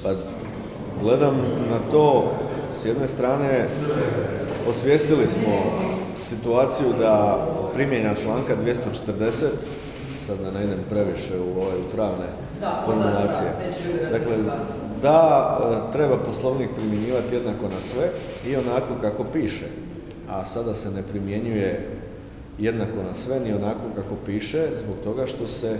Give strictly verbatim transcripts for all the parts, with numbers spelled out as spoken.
Pa gledam na to, s jedne strane osvijestili smo situaciju da primjena članka dvjesto četrdeset, sad da ne idem previše u ove pravne formulacije, dakle da treba Poslovnik primjenjivati jednako na sve i onako kako piše, a sada se ne primjenjuje jednako na sve ni onako kako piše, zbog toga što se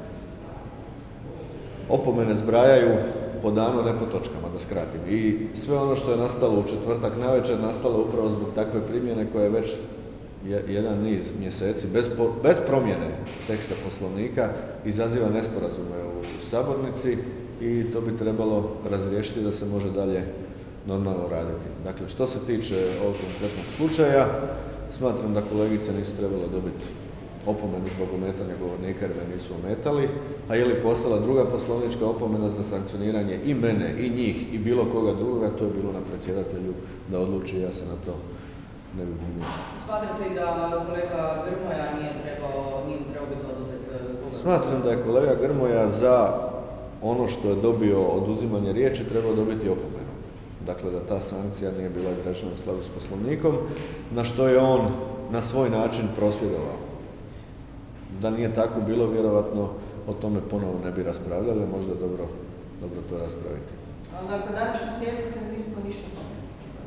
opomene zbrajaju po danu, ne po točkama, da skratim. I sve ono što je nastalo u četvrtak navečer, nastalo upravo zbog takve primjene koja je već jedan niz mjeseci, bez, po, bez promjene teksta Poslovnika, izaziva nesporazume u sabornici i to bi trebalo razriješiti da se može dalje normalno raditi. Dakle, što se tiče ovog konkretnog slučaja, smatram da kolegice nisu trebale dobiti opomenu zbog ometanja govornika jer me nisu ometali, a je li postala druga poslovnička opomena za sankcioniranje i mene, i njih, i bilo koga drugoga, to je bilo na predsjedatelju da odluči, ja se na to ne bi bunio. Smatrate i da kolega Grmoja nije trebao, nije trebao biti oduzet? Smatram da je kolega Grmoja za ono što je dobio oduzimanje riječi trebao dobiti opomenu. Dakle, da ta sankcija nije bila izrečena u skladu s Poslovnikom, na što je on na svoj način prosvjedovao. Da nije tako bilo, vjerovatno o tome ponovo ne bi raspravljali, možda je dobro, dobro to raspraviti. Ali nakon današnje sjednice nismo ništa pomogli.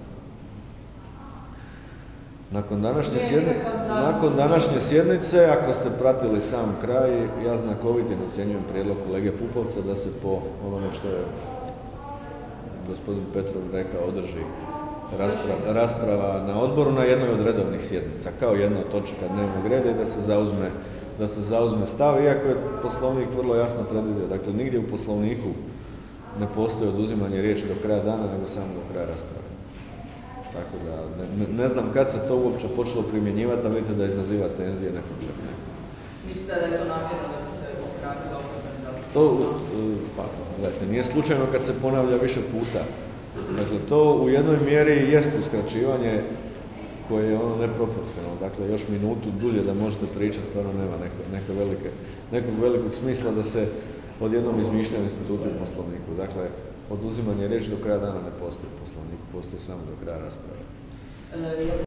Nakon današnje, sjedni... nakon današnje sjednice, ako ste pratili sam kraj, ja znakovitim ocjenjujem prijedlog kolege Pupovca da se po onome što je gospodin Petrov rekao održi rasprava, rasprava na odboru na jednoj od redovnih sjednica, kao jedna od točaka dnevnog reda i da se zauzme, da se zauzme stav, iako je Poslovnik vrlo jasno predvidio. Dakle, nigdje u Poslovniku ne postoji oduzimanje riječi do kraja dana, nego samo do kraja rasprave. Tako da, ne, ne znam kad se to uopće počelo primjenjivati, a vidite da izaziva tenzije nepotrebne. Mislite da je to namjerno da bi se uskratila? To, pa, gledajte, nije slučajno kad se ponavlja više puta. Dakle, to u jednoj mjeri jest uskraćivanje koje je ono neproporcionalno. Dakle, još minutu dulje da možete pričati, stvarno nema neko, neke velike, nekog velikog smisla da se odjednom izmišljaju instituti u Poslovniku. Dakle, oduzimanje riječi do kraja dana ne postoji u Poslovniku, postoji samo do kraja rasprave.